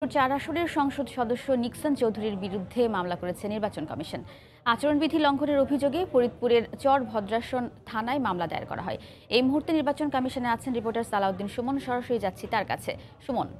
ফরিদপুর ৪ আসনের সংসদ সদস্য নিক্সন চৌধুরীর বিরুদ্ধে মামলা করেছে নির্বাচন কমিশন। আচরণবিধি লঙ্ঘনের অভিযোগে ফরিদপুরের চর ভদ্রাসন থানায় মামলা দায়ের করা হয়। এই মুহূর্তে নির্বাচন কমিশনে আছেন রিপোর্টার সালাউদ্দিন সুমন। সরাসরি যাচ্ছি তার কাছে। সুমন,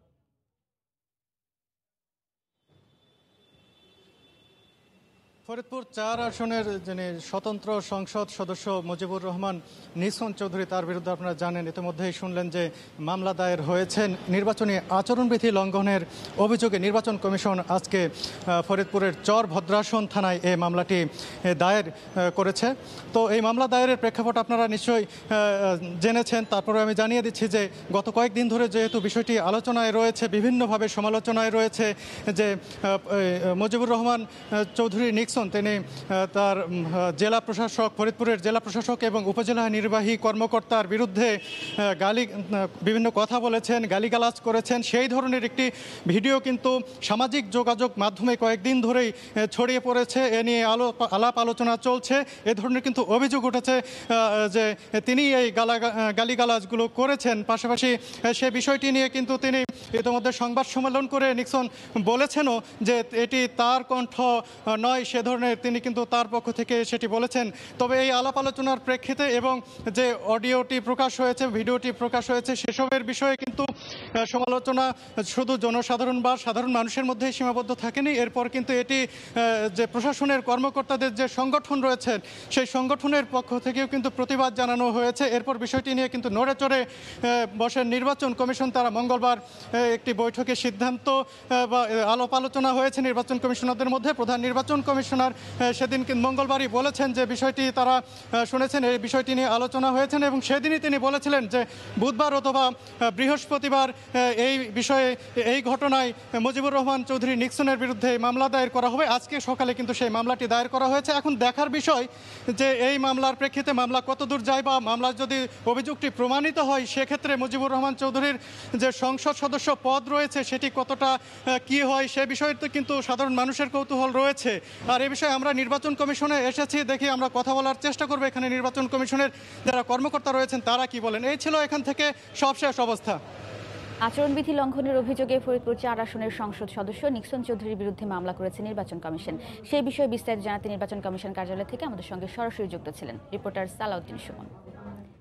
ফরিদপুর ৪ আসনের যিনি স্বতন্ত্র সংসদ সদস্য মুজিবুর রহমান নিক্সন চৌধুরী, তার বিরুদ্ধে আপনারা জানেন, ইতিমধ্যেই শুনলেন যে মামলা দায়ের হয়েছে নির্বাচনী আচরণবিধি লঙ্ঘনের অভিযোগে। নির্বাচন কমিশন আজকে ফরিদপুরের চর ভদ্রাসন থানায় এই মামলাটি দায়ের করেছে। তো এই মামলা দায়েরের প্রেক্ষাপট আপনারা নিশ্চয়ই জেনেছেন। তারপরে আমি জানিয়ে দিচ্ছি যে গত কয়েকদিন ধরে যেহেতু বিষয়টি আলোচনায় রয়েছে, বিভিন্নভাবে সমালোচনায় রয়েছে, যে মুজিবুর রহমান চৌধুরী নিক্সন তিনি তার জেলা প্রশাসক, ফরিদপুরের জেলা প্রশাসক এবং উপজেলা নির্বাহী কর্মকর্তার বিরুদ্ধে বিভিন্ন কথা বলেছেন, গালিগালাজ করেছেন। সেই ধরনের একটি ভিডিও কিন্তু সামাজিক যোগাযোগ মাধ্যমে কয়েকদিন ধরেই ছড়িয়ে পড়েছে। এ নিয়ে আলাপ আলোচনা চলছে। এ ধরনের কিন্তু অভিযোগ উঠেছে যে তিনি এই গালিগালাজগুলো করেছেন। পাশাপাশি সে বিষয়টি নিয়ে কিন্তু তিনি ইতিমধ্যে সংবাদ সম্মেলন করে নিক্সন বলেছেনও যে এটি তার কণ্ঠ নয়, সে ধরনের তিনি কিন্তু তার পক্ষ থেকে সেটি বলেছেন। তবে এই আলাপ আলোচনার প্রেক্ষিতে এবং যে অডিওটি প্রকাশ হয়েছে, ভিডিওটি প্রকাশ হয়েছে, সেসবের বিষয়ে কিন্তু সমালোচনা শুধু জনসাধারণ বা সাধারণ মানুষের মধ্যেই সীমাবদ্ধ থাকেনি। এরপর কিন্তু এটি যে প্রশাসনের কর্মকর্তাদের যে সংগঠন রয়েছেন, সেই সংগঠনের পক্ষ থেকেও কিন্তু প্রতিবাদ জানানো হয়েছে। এরপর বিষয়টি নিয়ে কিন্তু নড়ে চড়ে বসেন নির্বাচন কমিশন। তারা মঙ্গলবার একটি বৈঠকে সিদ্ধান্ত বা আলাপ আলোচনা হয়েছে নির্বাচন কমিশনারদের মধ্যে। প্রধান নির্বাচন কমিশনার সেদিন মঙ্গলবারই বলেছেন যে বিষয়টি তারা শুনেছেন, এই বিষয়টি নিয়ে আলোচনা হয়েছেন এবং সেদিনই তিনি বলেছিলেন যে বুধবার অথবা বৃহস্পতিবার এই বিষয়ে, এই ঘটনায় মুজিবুর রহমান চৌধুরী নিক্সনের বিরুদ্ধে মামলা দায়ের করা হবে। আজকে সকালে কিন্তু সেই মামলাটি দায়ের করা হয়েছে। এখন দেখার বিষয় যে এই মামলার প্রেক্ষিতে মামলা কতদূর যায় বা মামলার যদি অভিযোগটি প্রমাণিত হয়, সেক্ষেত্রে মুজিবুর রহমান চৌধুরীর যে সংসদ সদস্য পদ রয়েছে সেটি কতটা কি হয়, সে বিষয়তে কিন্তু সাধারণ মানুষের কৌতূহল রয়েছে। আর এ বিষয়ে আমরা নির্বাচন কমিশনে এসেছি, দেখি আমরা কথা বলার চেষ্টা করবো এখানে নির্বাচন কমিশনের যারা কর্মকর্তা রয়েছেন তারা কি বলেন। এই ছিল এখান থেকে সবশেষ অবস্থা। আচরণবিধি লঙ্ঘনের অভিযোগে ফরিদপুর ৪ আসনের সংসদ সদস্য নিক্সন চৌধুরীর বিরুদ্ধে মামলা করেছে নির্বাচন কমিশন। সেই বিষয়ে বিস্তারিত জানাতে নির্বাচন কমিশন কার্যালয় থেকে আমাদের সঙ্গে সরাসরি যুক্ত ছিলেন রিপোর্টার সালাউদ্দিন সুমন।